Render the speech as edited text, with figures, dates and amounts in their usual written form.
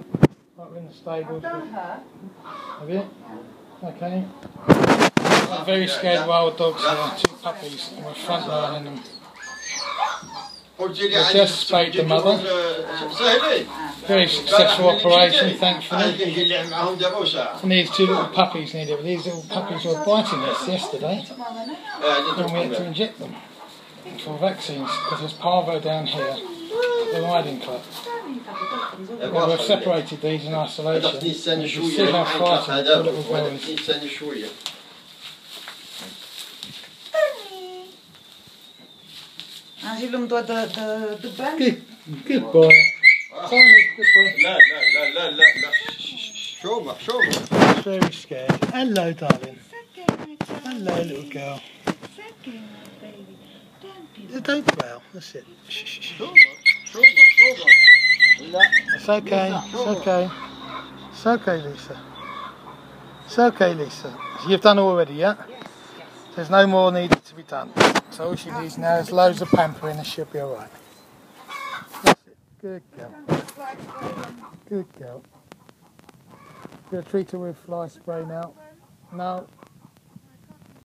Right, we're in the stables. Have you? Okay. I'm very scared wild dogs here. 2 puppies and we're frontlining them. We've just spayed the mother. Very successful operation, thankfully. And these 2 little puppies needed it. These little puppies were biting us yesterday. And we had to inject them for vaccines because there's parvo down here, the riding club. Well, we've separated these in isolation. You can see how frightened the little girl is. Hij hem door de bank. Good boy. Tiny, good boy. Show me. Very scared. Hello, darling. Hello, little girl. Don't growl. That's it. It's okay. It's okay. It's okay, Lisa. It's okay, Lisa. You've done already, yeah? There's no more needed to be done. So all she needs now is loads of pampering and she'll be alright. That's it. Good girl. Good girl. Gonna treat her with fly spray now. No.